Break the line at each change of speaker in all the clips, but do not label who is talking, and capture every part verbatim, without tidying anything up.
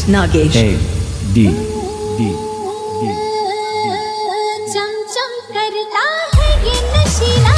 Nagesh.
A D D D
चम चम करता है ये नशीला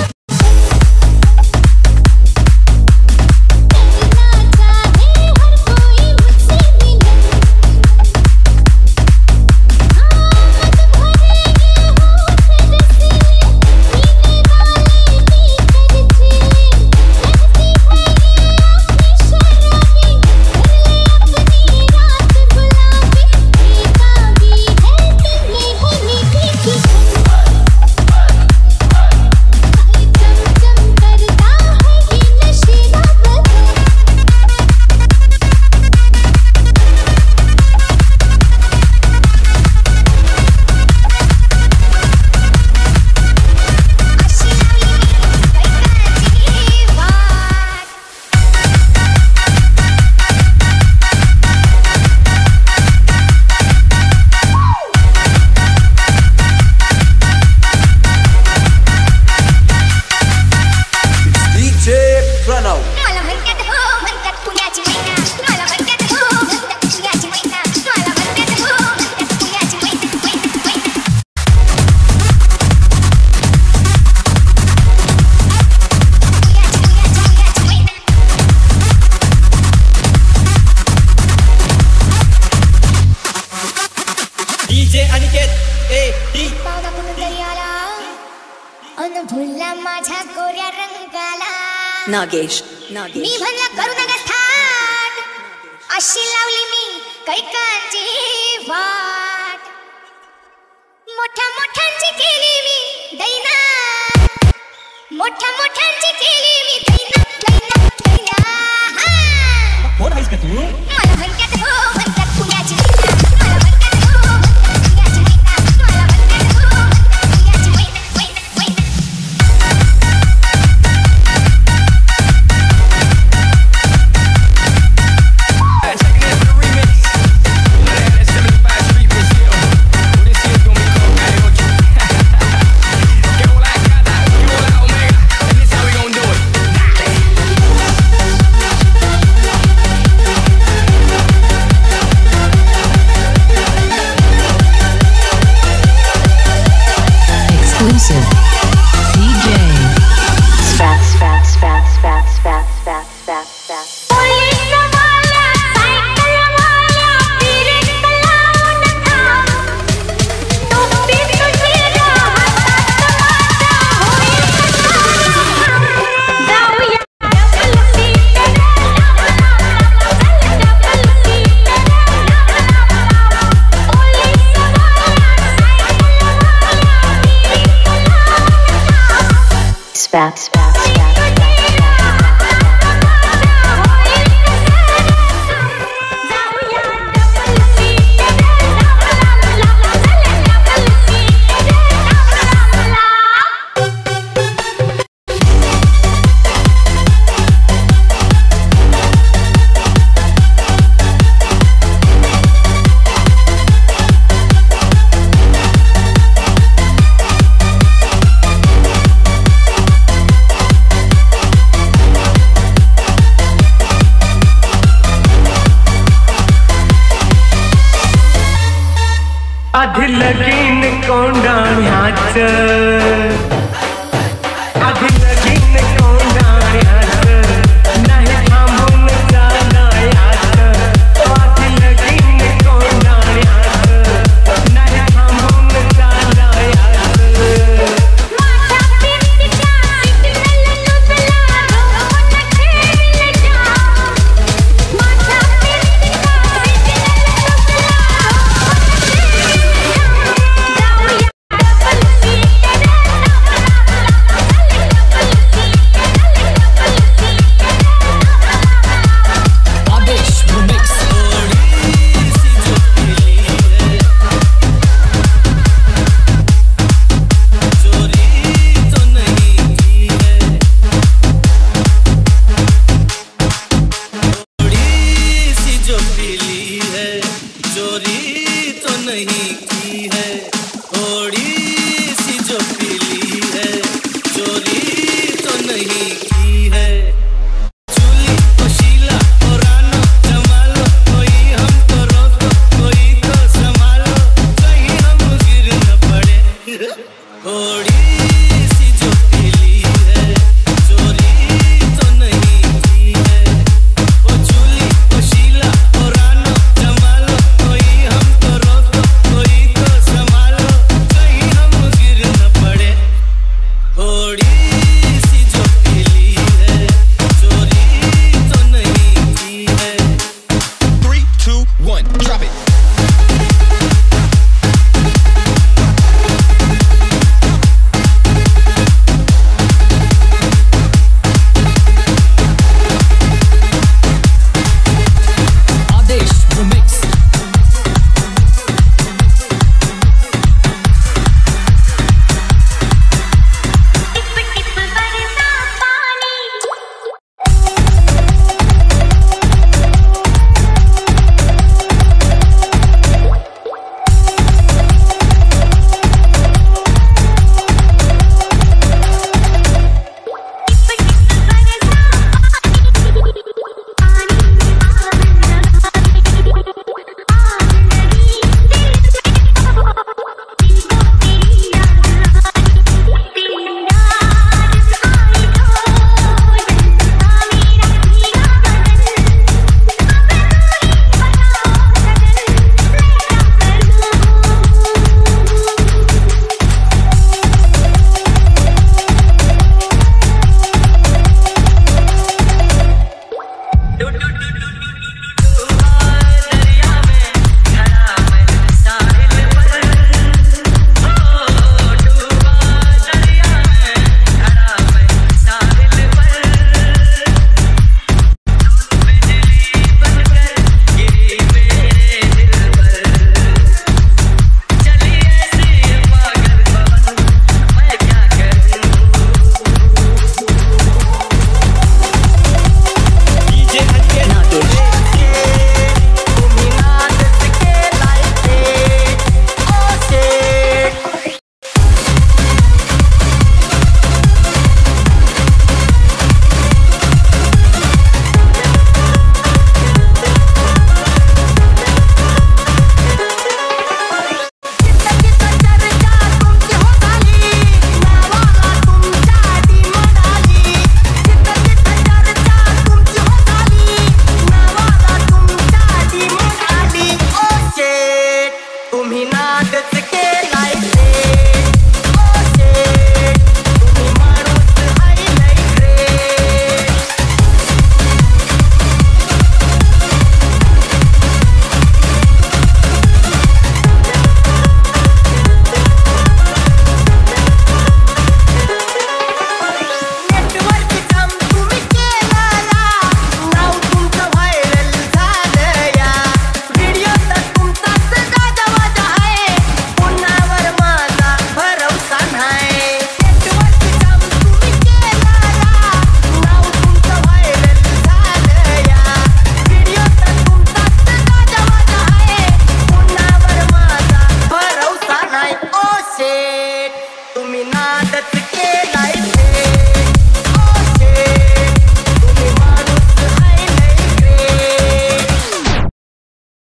Nagesh. Nagesh.
मी म्हणला करू नका स्थान अशी लावली मी कैकांची वाट मोठ्या मोठ्यांची केली मी दैना मोठ्या मोठ्यांची केली मी दैना दैना दैना कोण आहेस का तू मला म्हणतात हो म्हणतात पुण्याची मला म्हणतात हो पुण्याची मला म्हणतात हो पुण्याची वैना वैना वैना
Exclusive D J Spat spat spat spat spat spat spat spat
police वाला साइकिल वाला तेरे कलाम था तो भी तुझे हाथा तमाशा होए जाऊया double seat double seat police वाला साइकिल वाला
Spat spat spat
आधी लगीन कोंडाण्याच आधी लगीन कोंडाण्याच नाही थांबून चालायच आधी लगीन कोंडाण्याच नाही थांबून चालायच
माझा पिंटीचा सिग्नल नुसला रोवून खेळले जा माझा पिंटीचा सिग्नल नुसला रोवून खेळले जा जाऊया डबल सीट
होडी